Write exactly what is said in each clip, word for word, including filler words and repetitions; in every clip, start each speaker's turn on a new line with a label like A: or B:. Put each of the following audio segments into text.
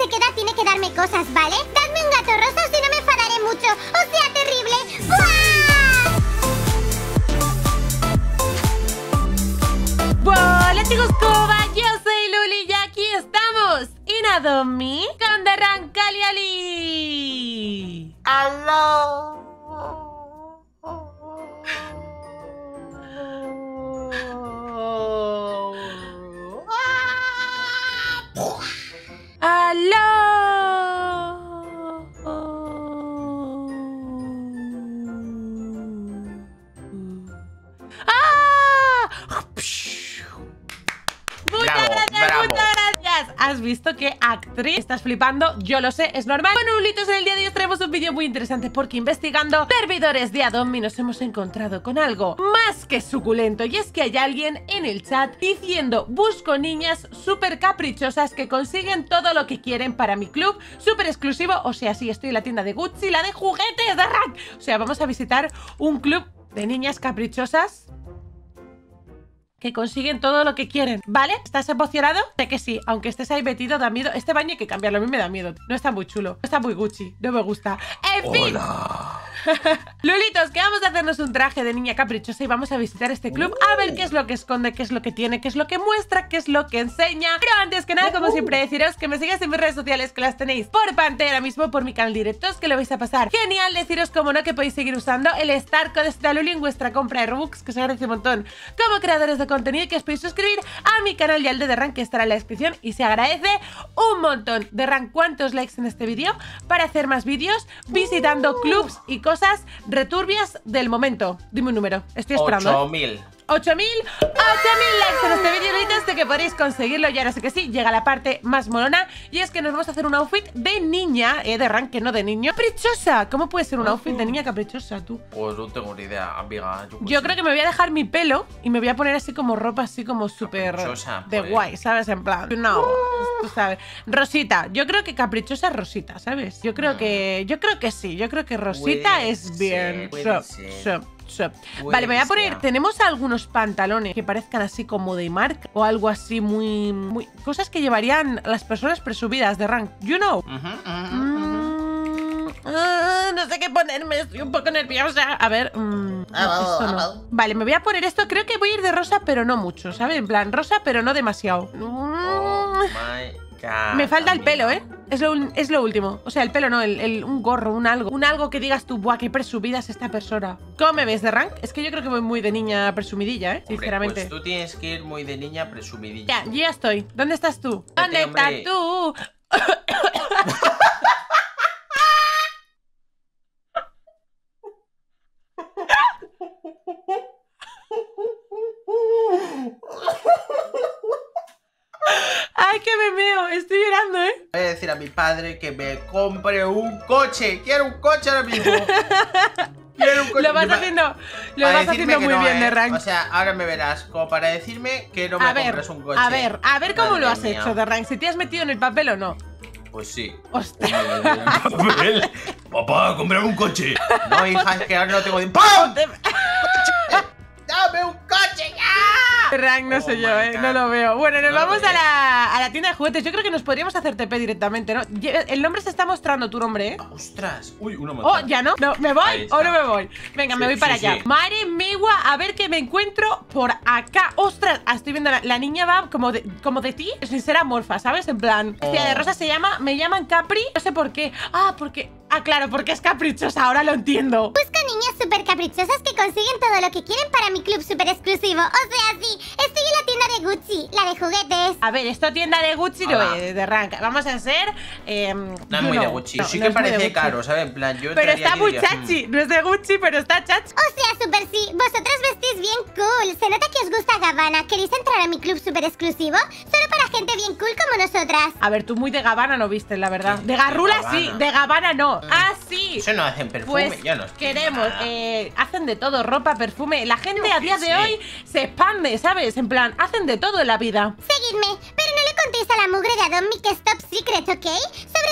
A: me queda tiene que darme cosas, ¿vale? Dadme un gato rosa o si no me enfadaré mucho. ¡O sea, terrible! ¡Buah!
B: Hola chicos, ¿cómo va? Yo soy Luli y aquí estamos en Adomi con The Rank Caliali.
C: ¡Aló!
B: ¡Aló! ¡Ah! Muchas
C: Bravo,
B: gracias,
C: bravo.
B: muchas gracias. ¿Has visto qué actriz? Estás flipando, yo lo sé, es normal. Bueno, Lulitos, en el día de hoy os traemos un vídeo muy interesante porque investigando servidores de Adomi nos hemos encontrado con algo más que suculento. Y es que hay alguien en el chat diciendo: busco niñas súper caprichosas que consiguen todo lo que quieren para mi club súper exclusivo. O sea, sí, estoy en la tienda de Gucci, la de juguetes de Rank. O sea, vamos a visitar un club de niñas caprichosas que consiguen todo lo que quieren, ¿vale? ¿Estás emocionado? Sé que sí, aunque estés ahí metido da miedo. Este baño hay que cambiarlo, a mí me da miedo. No está muy chulo, no está muy Gucci, no me gusta. En fin.
C: Hola.
B: Lulitos, que vamos a hacernos un traje de niña caprichosa y vamos a visitar este club a ver qué es lo que esconde, qué es lo que tiene, qué es lo que muestra, qué es lo que enseña. Pero antes que nada, como siempre, deciros que me sigáis en mis redes sociales, que las tenéis por pantalla ahora mismo, por mi canal directos, que lo vais a pasar genial. Deciros, como no, que podéis seguir usando el Star Code de Luli en vuestra compra de Robux, que os agradece un montón como creadores de contenido, y que os podéis suscribir a mi canal y al de The Rank, que estará en la descripción, y se agradece un montón. The Rank, ¿cuántos likes en este vídeo para hacer más vídeos visitando clubs y cosas returbias del momento? Dime un número, estoy esperando.
C: ocho mil.
B: ocho mil, ocho mil likes en este vídeo, Lulitos, de que podréis conseguirlo. Y ahora sí que sí, llega la parte más molona, y es que nos vamos a hacer un outfit de niña, eh, de Rank, que no de niño. Caprichosa, ¿cómo puede ser un outfit de niña caprichosa, tú?
C: Pues no tengo ni idea, amiga. Yo,
B: Yo creo que me voy a dejar mi pelo y me voy a poner así como ropa así como súper
C: Caprichosa,
B: de
C: pues.
B: guay, ¿sabes? En plan, no, tú sabes. Rosita, yo creo que caprichosa es Rosita, ¿sabes? Yo creo que, yo creo que sí, yo creo que Rosita
C: Puede
B: es bien.
C: ser, puede
B: So,
C: ser.
B: so, so.
C: Puede
B: Vale, me voy a
C: que
B: poner,
C: sea.
B: tenemos algunos pantalones que parezcan así como de marca o algo así muy, muy, cosas que llevarían las personas presumidas de Rank, you know.
C: Ujú, ujú, ujú.
B: Mm, ah, no sé qué ponerme, estoy un poco nerviosa. A ver, mm,
C: Ah,
B: no,
C: vamos,
B: esto no.
C: vamos.
B: Vale, me voy a poner esto. Creo que voy a ir de rosa, pero no mucho, ¿sabes? En plan, rosa, pero no demasiado.
C: Oh
B: Mm,
C: my God,
B: me falta el
C: amiga.
B: pelo, ¿eh? Es lo, un- es lo último. O sea, el pelo no, el, el- un gorro, un algo. Un algo que digas tú, buah, qué presumida es esta persona. ¿Cómo me ves de Rank? Es que yo creo que voy muy de niña presumidilla, ¿eh?
C: Hombre,
B: Sinceramente.
C: pues tú tienes que ir muy de niña presumidilla.
B: Ya, yo ya estoy. ¿Dónde estás tú?
C: Vete,
B: ¿Dónde estás
C: hombre.
B: tú? ¡Ay, que me meo! Estoy llorando, ¿eh?
C: Voy a decir a mi padre que me compre un coche. Quiero un coche ahora mismo. Quiero un coche.
B: Lo vas
C: Mi pa-
B: haciendo, lo
C: para
B: vas
C: decirme
B: haciendo
C: que
B: muy
C: no,
B: bien
C: ¿eh?
B: de Rank.
C: O sea, ahora me verás como para decirme que no me
B: a ver,
C: compras un coche.
B: a ver, a ver cómo
C: Madre
B: lo has
C: mía.
B: hecho de Rank. Si te has metido en el papel o no.
C: Pues sí.
B: Ostras.
C: Papel. Papá, comprame un coche. No, hija, es que ahora no tengo tiempo. ¡Pam! ¡Dame un coche ya!
B: Rank no
C: Oh
B: sé
C: my
B: yo, ¿eh?
C: God.
B: No lo veo. Bueno, nos
C: No lo
B: vamos a
C: ves.
B: la, a la tienda de juguetes. Yo creo que nos podríamos hacer T P directamente, ¿no? Lle- El nombre se está mostrando, tu nombre, ¿eh?
C: ¡Ostras! Uy, una
B: Oh,
C: manzana.
B: ¿ya no? No, ¿me voy
C: Ahí está.
B: o no me voy? Venga, me
C: Sí,
B: voy para
C: sí,
B: allá.
C: sí.
B: Madre migua, a ver qué me encuentro por acá. ¡Ostras! Ah, estoy viendo, la, la niña va como de, como de ti, sin ser amorfa, ¿sabes? En plan, tía de
C: Oh.
B: rosa se llama, me llaman Capri, no sé por qué. Ah, porque, ah, claro, porque es caprichosa, ahora lo entiendo.
A: Busco niñas súper caprichosas que consiguen todo lo que quieren para mi club súper exclusivo. O sea, sí, estoy en la tienda de Gucci, la de juguetes.
B: A ver, esto tienda de Gucci no
C: Hola.
B: es de Rank. Vamos a hacer. Eh,
C: No es
B: you
C: muy de
B: know.
C: Gucci.
B: No,
C: sí
B: no
C: que
B: es muy de
C: parece
B: Gucci.
C: caro, ¿sabes? En plan, yo
B: Pero
C: entraría
B: está
C: aquí y
B: muy
C: diría,
B: chachi. No es de Gucci, pero está chachi.
A: O sea, súper sí, vosotras vestís bien cool. Se nota que os gusta Gabbana. ¿Queréis entrar a mi club súper exclusivo? Solo para gente bien cool como nosotras.
B: A ver, tú muy de Gabbana no viste, la verdad.
C: Sí,
B: De Garrula
C: de
B: sí,
C: Gabbana.
B: de Gabbana no. Ah, sí.
C: Eso no hacen perfume,
B: Pues
C: yo no sé
B: queremos,
C: nada.
B: eh, hacen de todo, ropa, perfume. La gente
C: Yo
B: a día
C: qué
B: de
C: sé.
B: hoy se expande, ¿sabes? En plan, hacen de todo en la vida.
A: Seguidme, pero no le contéis a la mugre de Adomi que es top secret, ¿ok? Sobre todo para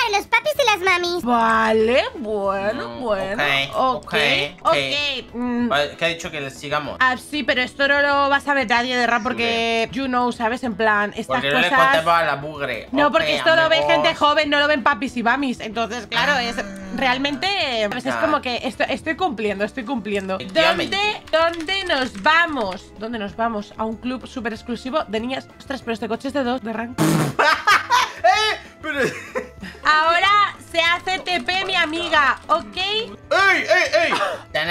A: para los papis y las mamis.
B: Vale, bueno,
C: Mm,
B: bueno.
C: ok,
B: Ok,
C: ok,
B: ok.
C: ok.
B: Mm,
C: Vale, ¿qué ha dicho que les sigamos?
B: ah, sí, pero esto no lo vas a ver nadie de rap porque, you know, ¿sabes? En plan, estas
C: Porque no le
B: cosas...
C: contaba a la bugre.
B: No,
C: Ok,
B: porque esto lo ve
C: amigos.
B: gente joven, no lo ven papis y mamis. Entonces, claro, es realmente pues es
C: Ah.
B: como que esto- estoy cumpliendo, estoy cumpliendo.
C: Efectivamente.
B: ¿Dónde, ¿Dónde nos vamos? ¿Dónde nos vamos? A un club súper exclusivo de niñas. Ostras, pero este coche es de dos, de rank.
C: ¡Eh! Pero...
B: Ahora se hace T P mi amiga, ¿ok?
C: ¡Ey, ey, ey!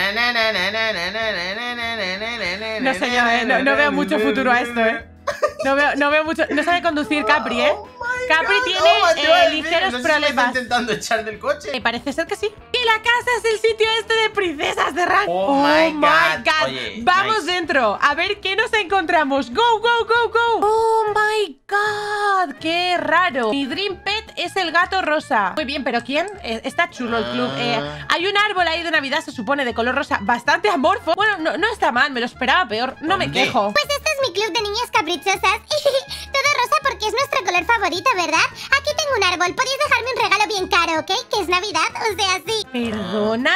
B: No sé yo, eh, no, no veo mucho futuro a esto, eh. No veo, no veo mucho. No sabe conducir Capri, eh. Capri tiene eh, ligeros
C: no sé si me está
B: problemas.
C: intentando echar del coche.
B: Eh, parece ser que sí. Que la casa es el sitio este de princesas de rank.
C: Oh my God. Oye,
B: Vamos
C: nice.
B: dentro. A ver qué nos encontramos. Go, go, go, go. Oh my God. Qué raro. Mi dream pet es el gato rosa. Muy bien, pero ¿quién? Eh, está chulo el club. Eh, hay un árbol ahí de Navidad, se supone, de color rosa, bastante amorfo. Bueno, no, no está mal, me lo esperaba peor. No me
C: ¿Dónde?
B: quejo.
A: Pues este es mi club de niñas caprichosas. Todo rosa porque es nuestro color favorito, ¿verdad? Aquí tengo un árbol. Podéis dejarme un regalo bien caro, ¿ok? Que es Navidad, o sea, sí.
B: ¿Perdona?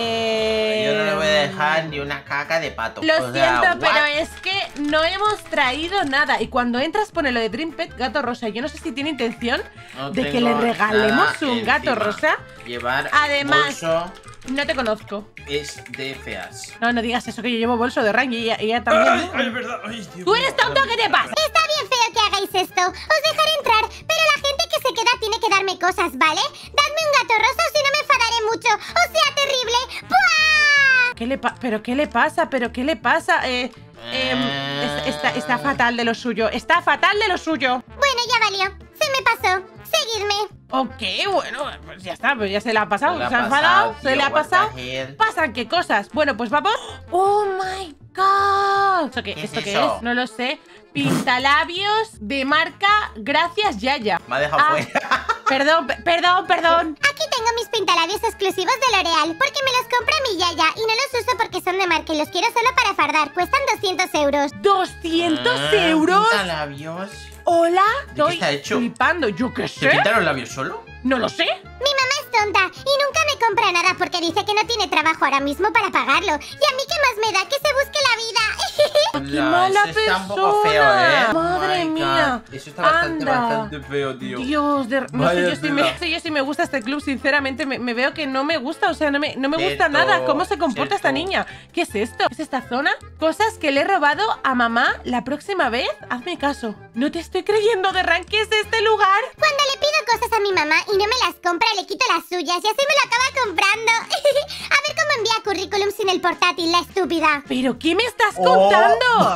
B: Eh...
C: Yo no le voy a dejar ni una caca de pato.
B: Lo
C: O sea,
B: siento, pero
C: what?
B: es que no hemos traído nada. Y cuando entras pone lo de Dream Pet Gato Rosa. Yo no sé si tiene intención
C: No
B: de que
C: tengo
B: le regalemos
C: nada
B: un gato
C: encima.
B: rosa.
C: Llevar
B: Además-
C: bolso
B: No te conozco.
C: es de feas.
B: No, no digas eso, que yo llevo bolso de rank y ella, y ella también.
D: Ay,
B: ¿no?
D: ay, es verdad. Ay, Dios
B: ¿Tú eres
D: mío.
B: tonto? ¿Qué te pasa?
A: Está bien feo que hagáis esto. Os dejaré entrar, pero la gente que se queda tiene que darme cosas, ¿vale? Dadme un gato rosa o si no me enfadaré mucho. O sea, terrible. ¡Buah!
B: ¿Qué le pa- ¿Pero qué le pasa? ¿Pero qué le pasa? Eh, em, es- está, está fatal de lo suyo. Está fatal de lo suyo.
A: Bueno, ya valió. Se me pasó. Seguidme.
B: Ok, bueno, pues ya está, pues ya se le ha pasado.
C: Se le ha
B: Se ha
C: pasado,
B: enfadado, se
C: tío,
B: le ha
C: what the
B: pasado.
C: hell.
B: Pasan qué cosas. Bueno, pues vamos. ¡Oh my God! ¿Esto qué,
C: ¿Qué es
B: ¿esto qué
C: eso?
B: es? No lo sé. Pintalabios de marca Gracias Yaya.
C: Me ha dejado
B: Ah,
C: fuera.
B: Perdón, pe- perdón, perdón.
A: Aquí tengo mis pintalabios exclusivos de L'Oreal, porque me los compra mi yaya y no los uso porque son de marca y los quiero solo para fardar. Cuestan doscientos euros.
B: ¿doscientos
C: Ah,
B: euros?
C: pinta labios.
B: Hola,
C: ¿De qué
B: estoy
C: está hecho?
B: flipando. Yo qué
C: ¿Se
B: sé.
C: pintan los labios solo?
B: No lo sé.
A: Mi mamá es tonta y nunca me compra nada porque dice que no tiene trabajo ahora mismo para pagarlo. Y a mí qué más me da que se busque la vida.
B: ¡Qué
C: Hola,
B: mala
C: eso está un
B: persona!
C: poco feo, ¿eh?
B: Madre
C: My God.
B: mía.
C: Eso está bastante,
B: Anda.
C: bastante feo, tío.
B: Dios, de... no sé
C: Vaya
B: yo, si me,
C: tela.
B: sé yo si me gusta este club, sinceramente, me, me veo que no me gusta, o sea, no me, no me gusta
C: Cierto,
B: nada cómo se comporta esta
C: cierto.
B: niña. ¿Qué es esto? ¿Es esta zona? Cosas que le he robado a mamá la próxima vez. Hazme caso. No te estoy creyendo, de rank. ¿Qué es este lugar?
A: Cuando le pido cosas a mi mamá y no me las compra, le quito las suyas y así me lo acaba comprando. A ver cómo envía currículum sin el portátil, la estúpida.
B: ¿Pero qué me estás
C: Oh.
B: contando?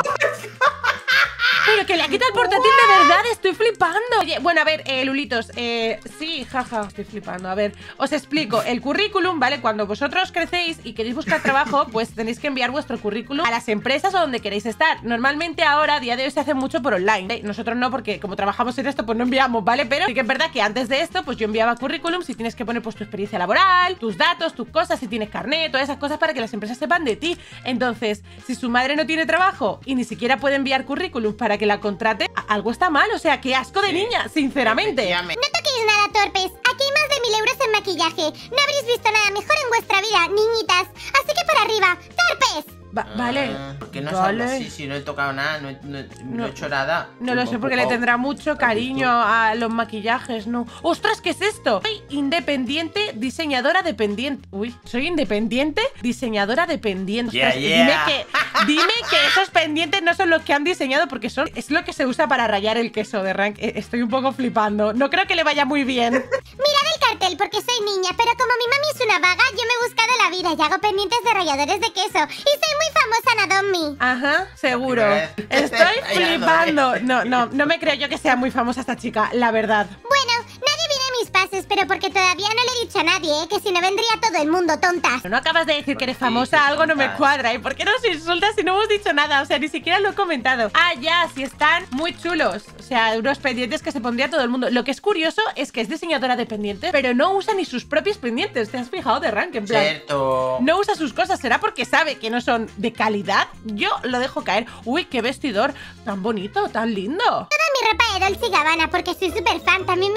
B: Pero que le ha quitado el portátil de verdad, estoy flipando. Oye, bueno, a ver, eh, Lulitos, eh, sí, jaja, estoy flipando. A ver, os explico. El currículum, ¿vale? Cuando vosotros crecéis y queréis buscar trabajo, pues tenéis que enviar vuestro currículum a las empresas o donde queréis estar. Normalmente ahora, a día de hoy, se hace mucho por online. ¿eh? Nosotros no, porque como trabajamos en esto, pues no enviamos, ¿vale? Pero sí que es verdad que antes de esto, pues yo enviaba currículum si tienes que poner pues tu experiencia laboral, tus datos, tus cosas, si tienes carnet, todas esas cosas para que las empresas sepan de ti. Entonces, si su madre no tiene trabajo y ni siquiera puede enviar currículum para que la contrate, a- algo está mal. O sea, qué asco de
C: Sí,
B: niña, sinceramente.
C: efectivamente.
A: No toquéis nada, torpes. Aquí hay más de mil euros en maquillaje. No habréis visto nada mejor en vuestra vida, niñitas. Así que para arriba, torpes.
B: Va- vale.
C: Ah, ¿por qué no
B: Vale.
C: sabes así si no he tocado nada? No, he- no he- no he hecho nada.
B: No lo sé porque le tendrá mucho cariño a los maquillajes, ¿no? ¡Ostras! ¿Qué es esto? Soy independiente, diseñadora dependiente. Uy, soy independiente, diseñadora dependiente.
C: Yeah,
B: Ostras,
C: yeah.
B: Dime que, dime que esos pendientes no son los que han diseñado porque son es lo que se usa para rallar el queso de rank. Eh, Estoy un poco flipando. No creo que le vaya muy bien.
A: Mirad el cartel porque soy niña, pero como mi mami es una vaga, yo me he buscado la vida y hago pendientes de ralladores de queso. Y soy muy famosa en Adobe.
B: Ajá, seguro.
C: Primera vez.
B: Estoy
C: Ya lo
B: flipando.
C: ves.
B: No, no, no me creo yo que sea muy famosa esta chica, la verdad.
A: Bueno, nadie viene a mis pases, pero porque todavía no le he dicho a nadie, ¿eh? Que si no vendría todo el mundo, tontas.
B: No acabas de decir que eres
C: Sí,
B: famosa,
C: qué
B: algo no me
C: tontas.
B: cuadra. ¿Y por qué nos insultas si no hemos dicho nada? O sea, ni siquiera lo he comentado. Ah, ya, si están muy chulos. O sea, unos pendientes que se pondría todo el mundo. Lo que es curioso es que es diseñadora de pendientes, pero no usa ni sus propios pendientes. ¿Te has fijado de rank? En plan,
C: Cierto.
B: no usa sus cosas. ¿Será porque sabe que no son de calidad? Yo lo dejo caer. Uy, qué vestidor tan bonito, tan lindo.
A: Toda mi ropa de Dolce y Gabbana porque soy súper fan. También me gusta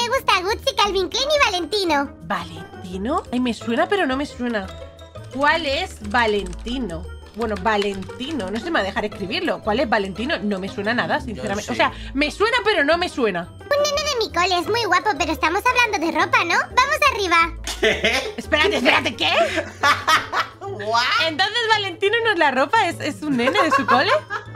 A: Gucci, Calvin Klein y Valentino.
B: ¿Valentino? Ay, me suena, pero no me suena. ¿Cuál es Valentino? Bueno, Valentino, no sé si me va a dejar escribirlo. ¿Cuál es Valentino? No me suena nada, sinceramente. O sea, me suena, pero no me suena.
A: Un nene de mi cole, es muy guapo, pero estamos hablando de ropa, ¿no? Vamos arriba.
C: ¿Qué?
B: Espérate, espérate, ¿qué?
C: ¿What?
B: Entonces Valentino no es la ropa, es, es un nene de su cole.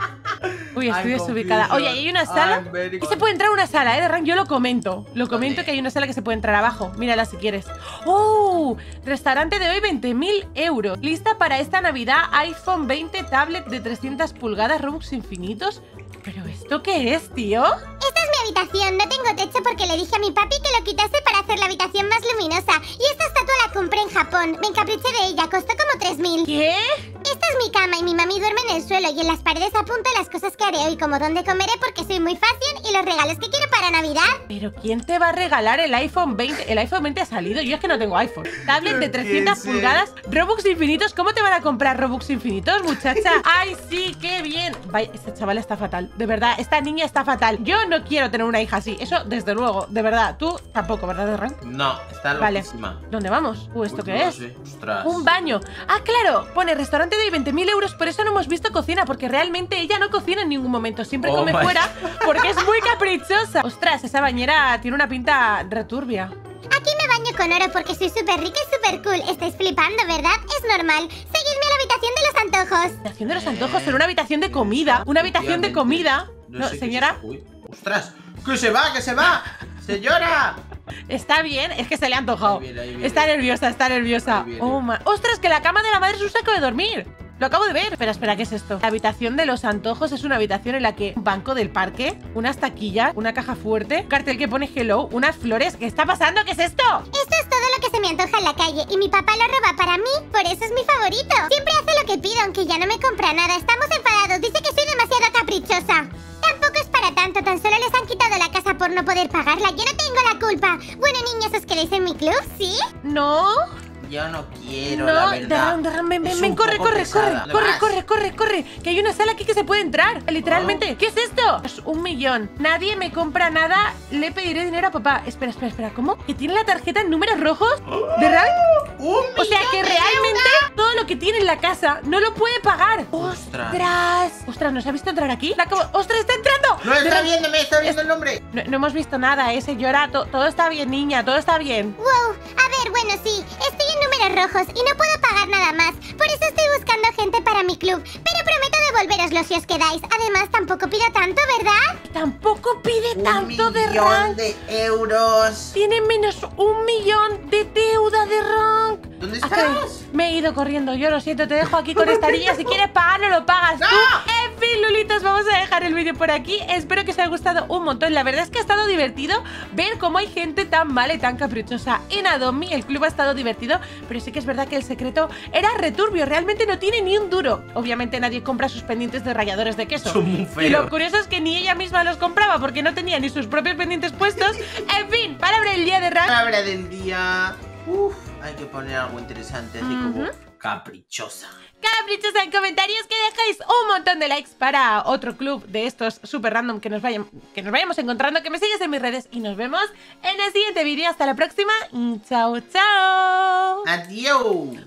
B: Uy, estoy
C: I'm
B: desubicada.
C: confused.
B: Oye, ¿hay una sala?
C: I'm very
B: Aquí se puede entrar a una sala, ¿eh? De rank, yo lo comento. Lo comento
C: ¿Dónde?
B: que hay una sala que se puede entrar abajo. Mírala si quieres. ¡Oh! Restaurante de hoy, veinte mil euros. Lista para esta Navidad, iPhone veinte, tablet de trescientas pulgadas, Robux infinitos. ¿Pero esto qué es, tío?
A: Esta es mi habitación, no tengo techo porque le dije a mi papi que lo quitase para hacer la habitación más luminosa. Y esta estatua la compré en Japón, me encapriché de ella, costó como tres mil.
B: ¿Qué?
A: Esta es mi cama y mi mami duerme en el suelo y en las paredes apunto las cosas que haré hoy como dónde comeré porque soy muy fashion y los regalos que quiero para Navidad.
B: ¿Pero quién te va a regalar el iPhone veinte? El iPhone veinte ha salido, yo es que no tengo iPhone. Tablet de trescientas
C: ¿Qué sé?
B: pulgadas, Robux infinitos. ¿Cómo te van a comprar Robux infinitos, muchacha? ¡Ay, sí, qué bien! Vaya, esta chavala está fatal, de verdad, esta niña está fatal. Yo no quiero tener una hija así, eso desde luego, de verdad. Tú tampoco, ¿verdad, de rank?
C: No, está
B: Vale,
C: loquísima.
B: ¿dónde vamos? Uh, ¿esto
C: Uy,
B: qué
C: no
B: es?
C: sé. Ostras.
B: Un baño. Ah, claro, pone restaurante de veinte mil euros, por eso no hemos visto cocina, porque realmente ella no cocina en ningún momento, siempre
C: Oh
B: come
C: my
B: fuera, porque es muy caprichosa. Ostras, esa bañera tiene una pinta returbia.
A: Aquí me baño con oro porque soy súper rica y súper cool. Estáis flipando, ¿verdad? Es normal. Seguidme a la habitación de los antojos.
B: Habitación de los antojos en una habitación de comida. Una habitación de comida. No,
C: sé qué
B: señora,
C: es eso. Uy, ¡ostras! ¡Que se va, que se va! ¡Señora!
B: está bien, es que se le ha antojado.
C: Ahí viene, ahí viene.
B: Está nerviosa, está nerviosa.
C: Ahí viene.
B: Oh, ma- ¡Ostras, que la cama de la madre es un saco de dormir! Lo acabo de ver. Espera, espera, ¿qué es esto? La habitación de los antojos es una habitación en la que un banco del parque, unas taquillas, una caja fuerte, un cartel que pone hello, unas flores. ¿Qué está pasando? ¿Qué es esto?
A: Esto es todo lo que se me antoja en la calle y mi papá lo roba para mí, por eso es mi favorito. Siempre hace lo que pido, aunque ya no me compra nada. Estamos enfadados, dice que soy demasiado caprichosa. Tampoco es para tanto, tan solo les han quitado la casa por no poder pagarla. Yo no tengo la culpa. Bueno, niñas, ¿os queréis en mi club? ¿Sí?
B: No.
C: Yo no quiero,
B: No,
C: la verdad.
B: Derram, Derram, ven, ven,
C: Es
B: ven,
C: un
B: corre,
C: poco
B: corre,
C: pesada.
B: corre,
C: ¿Dónde
B: corre,
C: vas?
B: corre, corre, corre, que hay una sala aquí que se puede entrar, literalmente. ¿Qué es esto? Es un millón. Nadie me compra nada, le pediré dinero a papá. Espera, espera, espera, ¿cómo? ¿Que tiene la tarjeta en números rojos? ¿Derram?
C: ¡Un
B: O sea
C: millón
B: que
C: de
B: realmente todo lo que tiene en la casa no lo puede pagar.
C: Ostras.
B: ¡Ostras! Ostras, ¿nos ha visto entrar aquí? La acabo- ¡Ostras, está entrando!
C: ¡No está
B: Derram,
C: viendo, me está viendo el nombre!
B: No, no hemos visto nada, ¿eh, señora? To- todo está bien, niña, todo está bien.
A: Wow, a ver, bueno, sí, estoy en números rojos y no puedo pagar nada más. Por eso estoy buscando gente para mi club. Pero prometo devolveroslo si os quedáis. Además, tampoco pido tanto, ¿verdad?
B: Tampoco pide
C: ¡Un
B: tanto de
C: millón
B: rank.
C: de euros!
B: Tiene menos un millón de deuda de rank.
C: ¿Dónde
B: Acá,
C: estás?
B: me he ido corriendo, yo lo siento, te dejo aquí con esta niña. Si quieres pagarlo, lo pagas tú.
C: ¡No!
B: En fin, Lulitos, vamos a dejar el vídeo por aquí. Espero que os haya gustado un montón. La verdad es que ha estado divertido ver cómo hay gente tan mala y tan caprichosa en Adomi. El club ha estado divertido, pero sí que es verdad que el secreto era returbio. Realmente no tiene ni un duro. Obviamente nadie compra sus pendientes de ralladores de queso.
C: Son muy
B: Y lo
C: feos.
B: curioso es que ni ella misma los compraba porque no tenía ni sus propios pendientes puestos. En fin, palabra del día de rank.
C: Palabra del día. Uf, hay que poner algo interesante, así como
B: Ujú.
C: caprichosa.
B: Caprichosa en comentarios, que dejáis un montón de likes para otro club de estos super random que nos, vayan, que nos vayamos encontrando, que me sigues en mis redes y nos vemos en el siguiente vídeo. Hasta la próxima y chao, chao.
C: Adiós.